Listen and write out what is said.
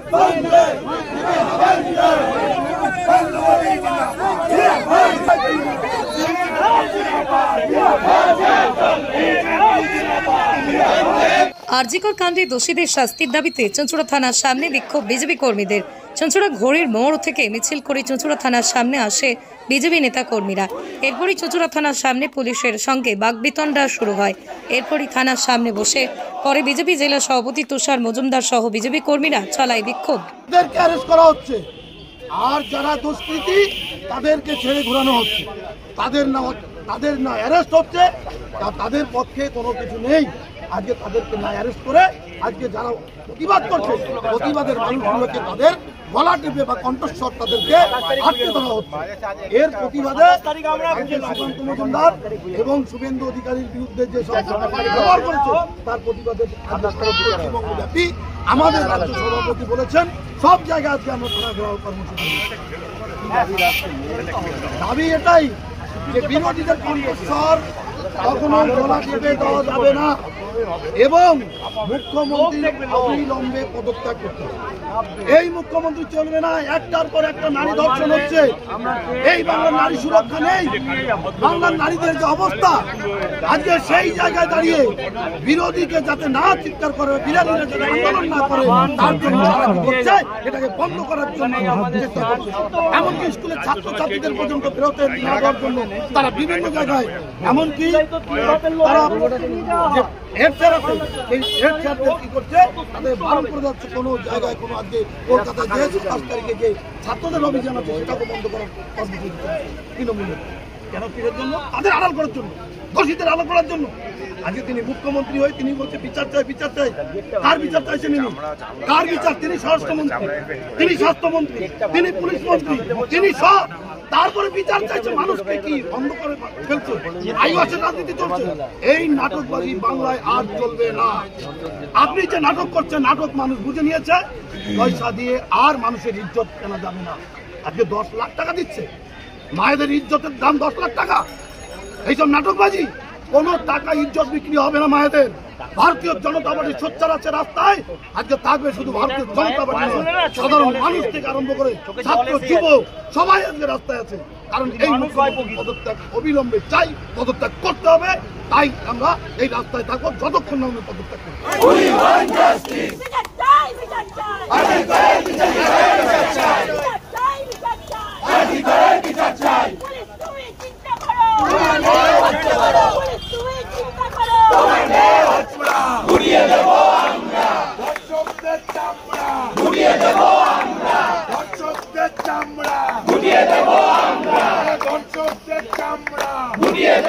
আরজিকর কাণ্ডে দোষীদের শাস্তির দাবিতে চুঁচুড়া থানার সামনে বিক্ষোভ বিজেপি কর্মীদের। চুঁচুড়া ঘড়ির মোড় থেকে মিছিল করে চুঁচুড়া থানার সামনে আসে বিজেপি নেতা কর্মীরা। এরপরই চুঁচুড়া থানার সামনে পুলিশের সঙ্গে বাকবিতণ্ডা শুরু হয়। এরপরই থানার সামনে বসে পরে বিজেপি জেলা সভাপতি তুষার মজুমদার সহ বিজেপি কর্মীরা চালায় বিক্ষোভ। আর যারা দুষ্কৃতী তাদেরকে ছেড়ে ঘোরানো হচ্ছে, তাদের না অ্যারেস্ট হচ্ছে, তাদের পক্ষে কোনো কিছু নেই। আজকে তাদেরকে না অ্যারেস্ট করে আজকে যারা প্রতিবাদ করছে, প্রতিবাদের মানুষগুলোকে তাদের গলা টিপে বা কণ্ঠস্বর তাদেরকে আটকে ধরা হচ্ছে। এর প্রতিবাদে সুকান্ত মজুমদার এবং শুভেন্দু অধিকারীর বিরুদ্ধে যে সব ব্যবহার করেছে তার প্রতিবাদে পশ্চিমবঙ্গব্যাপী আমাদের রাজ্য সভাপতি বলেছেন সব জায়গায় আজকে আমরা থানা ঘেরাও কর্মসূচি। দাবি এটাই যে বিরোধীদের কণ্ঠস্বর কখনো গলা টিপে দেওয়া যাবে না এবং মুখ্যমন্ত্রী অবিলম্বে পদত্যাগ করতে হবে। এই মুখ্যমন্ত্রী চলবে না। একটার পর একটা নারী ধর্ষণ হচ্ছে। এই বাংলার নারী সুরক্ষা নেই। বাংলার নারীদের যে অবস্থা আজকে সেই জায়গায় দাঁড়িয়ে বিরোধীকে যাতে না চিৎকার করে, বিরোধীরা যাতে আন্দোলন না করে তার জন্য করছে, এটাকে বন্ধ করার জন্য চেষ্টা করছে। এমনকি স্কুলের ছাত্রছাত্রীদের পর্যন্ত বেরোতে না দেওয়ার জন্য তারা বিভিন্ন জায়গায় এমনকি তারা হেড স্যার আছে, এই হেড স্যারদের কি করছে তাদের বারণ করে যাচ্ছে। কোনো জায়গায় কোনো আজকে কলকাতায় যে 5 তারিখে যে ছাত্রদের অভিযান আছে সেটাকে বন্ধ করার কর্মসূচি তৃণমূল। কেন? কিসের জন্য? তাদের আড়াল করার জন্য, দোষীদের আড়াল করার জন্য। আজকে তিনি মুখ্যমন্ত্রী হয়ে তিনি বলছে বিচার চাই, বিচার চাই। কার বিচার চাইছেন ইনি? কার বিচার? তিনি স্বরাষ্ট্রমন্ত্রী, তিনি স্বাস্থ্যমন্ত্রী, তিনি পুলিশ মন্ত্রী, তিনি সব। তারপরে বিচার চাইছে। মানুষকে কি অন্ধ করে ফেলছে? আইওয়াসের রাজনীতি চলছে। এই নাটকবাজি বাংলায় আর চলবে না। আপনি যে নাটক করছেন, নাটক মানুষ বুঝে নিয়েছে। পয়সা দিয়ে আর মানুষের ইজ্জত কেনা যাবে না। আজকে 10 লাখ টাকা দিচ্ছে, মায়েদের ইজ্জতের দাম 10 লাখ টাকা। এইসব নাটকবাজি, কোন টাকা ইজ্জত বিক্রি হবে না মায়েদের। ভারতীয় জনতা পার্টি সোচ্চার আছে রাস্তায়। আজকে থাকবে শুধু ভারতীয় জনতা পার্টি, সাধারণ মানুষ থেকে আরম্ভ করে ছাত্র যুবক সবাই আজকে রাস্তায় আছে। কারণ এই পদত্যাগ অবিলম্বে চাই, পদত্যাগ করতে হবে। তাই আমরা এই রাস্তায় থাকবো যতক্ষণ না আমরা পদত্যাগ করবো। ঘুরিয়ে দেবো আমরা, দর্শকদের চামড়া ঘুরিয়ে দেবো আমরা, দর্শকদের চামড়া ঘুরিয়ে দেবো আমরা, দর্শকদের চামড়া ঘুরিয়ে